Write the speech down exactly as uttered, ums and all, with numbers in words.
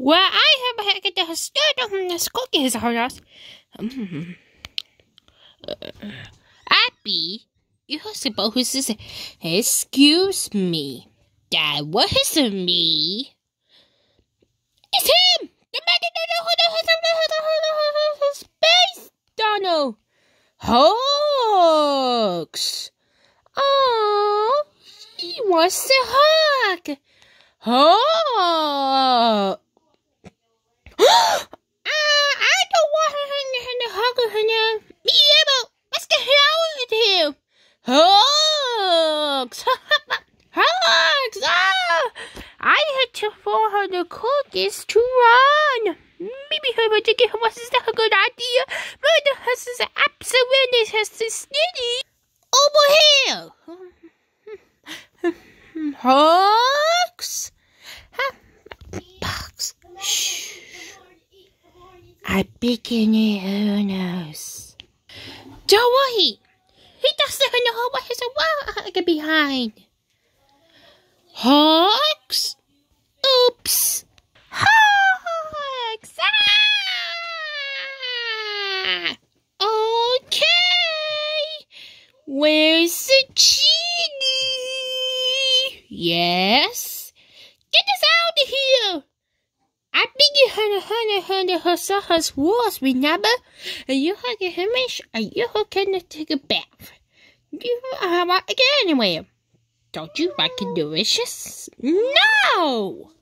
Well, I have had to start on the cookies, house. Abby, you're supposed to say, excuse me. That was me. It's him! The man in the space tunnel. Hoax. Oh, he wants to hug. Oh. uh, I don't want him to hug her. Yeah, but what's the hell with him? Hoax. Hoax. Ah. I had to for her the cookies to run. Maybe her particular wasn't a good idea. But the house is absolutely has to snitty. Over here. Hoax. Box. Shh. I begin her nose. Don't worry. He doesn't know what he's walking behind. Hoax. Oops. Hoax. Ah! Okay. Where's the genie? Yes. Get us out of here. I think you had a hundred hundred her was, remember? And you had a hamish, and you can take a bath. You have uh, get anywhere. Don't you like it delicious? No!